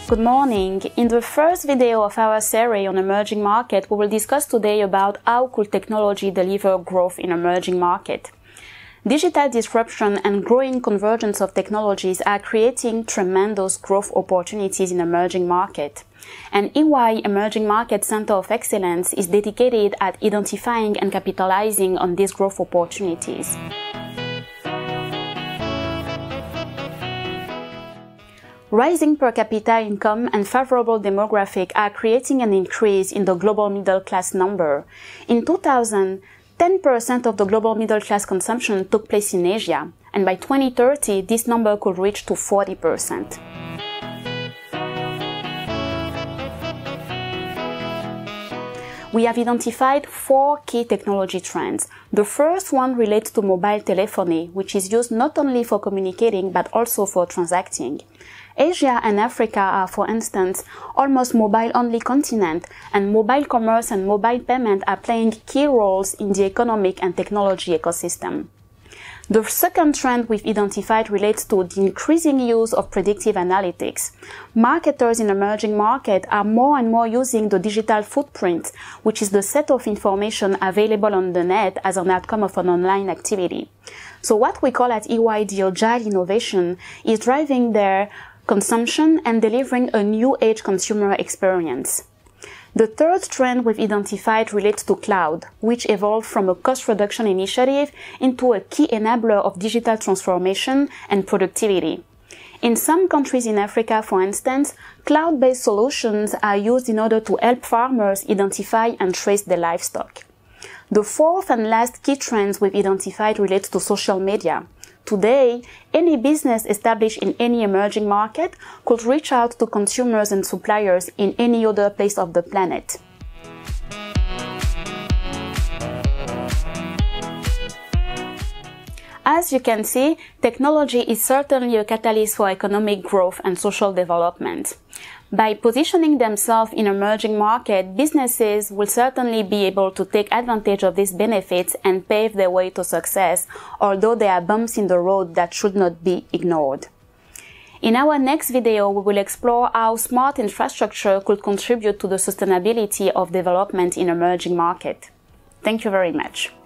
Good morning. In the first video of our series on emerging market, we will discuss today about how could technology deliver growth in emerging market. Digital disruption and growing convergence of technologies are creating tremendous growth opportunities in emerging market. And EY Emerging Market Center of Excellence is dedicated at identifying and capitalizing on these growth opportunities. Rising per capita income and favorable demographic are creating an increase in the global middle class number. In 2000, 10% of the global middle class consumption took place in Asia, and by 2030, this number could reach to 40%. We have identified 4 key technology trends. The first one relates to mobile telephony, which is used not only for communicating but also for transacting. Asia and Africa are, for instance, almost mobile-only continent, and mobile commerce and mobile payment are playing key roles in the economic and technology ecosystem. The second trend we've identified relates to the increasing use of predictive analytics. Marketers in emerging markets are more and more using the digital footprint, which is the set of information available on the net as an outcome of an online activity. So what we call at EY the agile innovation is driving their consumption and delivering a new age consumer experience. The third trend we've identified relates to cloud, which evolved from a cost reduction initiative into a key enabler of digital transformation and productivity. In some countries in Africa, for instance, cloud-based solutions are used in order to help farmers identify and trace their livestock. The fourth and last key trend we've identified relates to social media. Today, any business established in any emerging market could reach out to consumers and suppliers in any other place of the planet. As you can see, technology is certainly a catalyst for economic growth and social development. By positioning themselves in emerging markets, businesses will certainly be able to take advantage of these benefits and pave their way to success, although there are bumps in the road that should not be ignored. In our next video, we will explore how smart infrastructure could contribute to the sustainability of development in emerging markets. Thank you very much.